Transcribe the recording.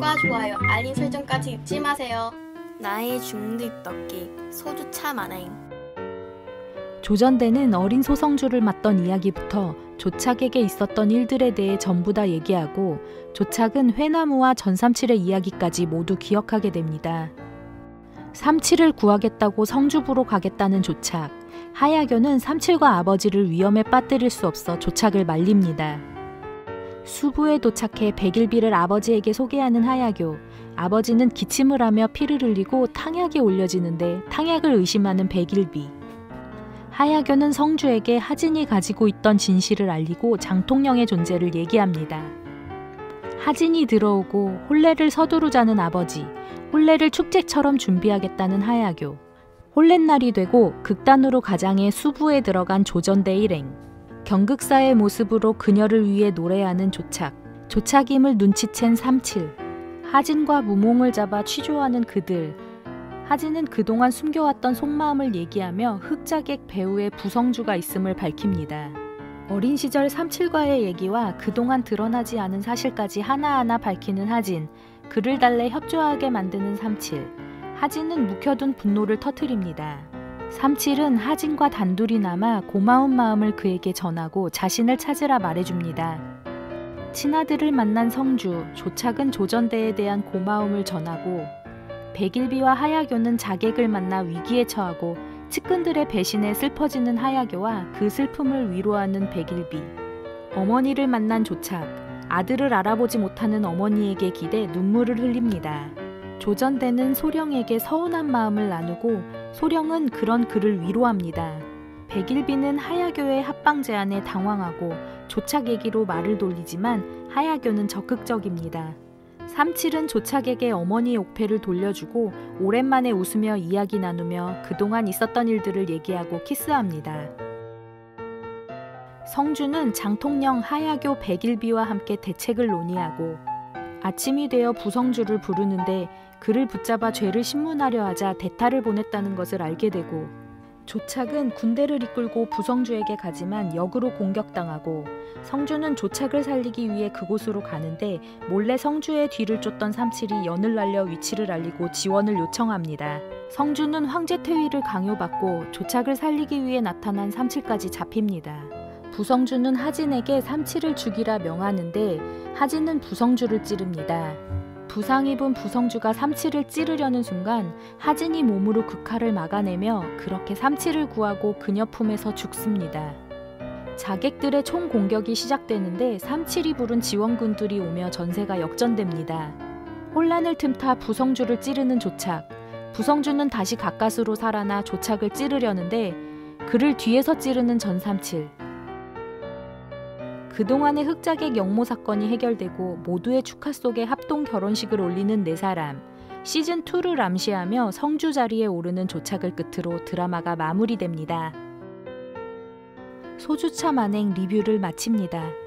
구독과 좋아요, 알림 설정까지 잊지 마세요. 나의 중립 소주차 만행. 조전대는 어린 소성주를 맞던 이야기부터 조착에게 있었던 일들에 대해 전부 다 얘기하고 조착은 회나무와 전삼칠의 이야기까지 모두 기억하게 됩니다. 삼칠을 구하겠다고 성주부로 가겠다는 조착. 하야교는 삼칠과 아버지를 위험에 빠뜨릴 수 없어 조착을 말립니다. 수부에 도착해 백일비를 아버지에게 소개하는 하야교. 아버지는 기침을 하며 피를 흘리고 탕약이 올려지는데 탕약을 의심하는 백일비. 하야교는 성주에게 하진이 가지고 있던 진실을 알리고 장통령의 존재를 얘기합니다. 하진이 들어오고 혼례를 서두르자는 아버지, 혼례를 축제처럼 준비하겠다는 하야교. 혼례날이 되고 극단으로 가장해 수부에 들어간 조전대 일행. 경극사의 모습으로 그녀를 위해 노래하는 조착. 조착임을 눈치챈 삼칠. 하진과 무몽을 잡아 취조하는 그들. 하진은 그동안 숨겨왔던 속마음을 얘기하며 흑자객 배우의 부성주가 있음을 밝힙니다. 어린 시절 삼칠과의 얘기와 그동안 드러나지 않은 사실까지 하나하나 밝히는 하진, 그를 달래 협조하게 만드는 삼칠. 하진은 묵혀둔 분노를 터뜨립니다. 삼칠은 하진과 단둘이 남아 고마운 마음을 그에게 전하고 자신을 찾으라 말해줍니다. 친아들을 만난 성주, 조착은 조전대에 대한 고마움을 전하고 백일비와 하야교는 자객을 만나 위기에 처하고 측근들의 배신에 슬퍼지는 하야교와 그 슬픔을 위로하는 백일비. 어머니를 만난 조착, 아들을 알아보지 못하는 어머니에게 기대 눈물을 흘립니다. 조전대는 소령에게 서운한 마음을 나누고 소령은 그런 그를 위로합니다. 백일비는 하야교의 합방 제안에 당황하고 조착 얘기로 말을 돌리지만 하야교는 적극적입니다. 삼칠은 조착에게 어머니의 옥패를 돌려주고 오랜만에 웃으며 이야기 나누며 그동안 있었던 일들을 얘기하고 키스합니다. 성주는 장통령 하야교 백일비와 함께 대책을 논의하고 아침이 되어 부성주를 부르는데 그를 붙잡아 죄를 신문하려 하자 대타를 보냈다는 것을 알게 되고 조착은 군대를 이끌고 부성주에게 가지만 역으로 공격당하고 성주는 조착을 살리기 위해 그곳으로 가는데 몰래 성주의 뒤를 쫓던 삼칠이 연을 날려 위치를 알리고 지원을 요청합니다. 성주는 황제 퇴위를 강요받고 조착을 살리기 위해 나타난 삼칠까지 잡힙니다. 부성주는 하진에게 삼칠을 죽이라 명하는데 하진은 부성주를 찌릅니다. 부상 입은 부성주가 삼칠을 찌르려는 순간 하진이 몸으로 극화를 막아내며 그렇게 삼칠을 구하고 그녀 품에서 죽습니다. 자객들의 총공격이 시작되는데 삼칠이 부른 지원군들이 오며 전세가 역전됩니다. 혼란을 틈타 부성주를 찌르는 조착. 부성주는 다시 가까스로 살아나 조착을 찌르려는데 그를 뒤에서 찌르는 전삼칠. 그동안의 흑자객 역모 사건이 해결되고 모두의 축하 속에 합동 결혼식을 올리는 네 사람. 시즌2를 암시하며 성주 자리에 오르는 조착을 끝으로 드라마가 마무리됩니다. 소주차 만행 리뷰를 마칩니다.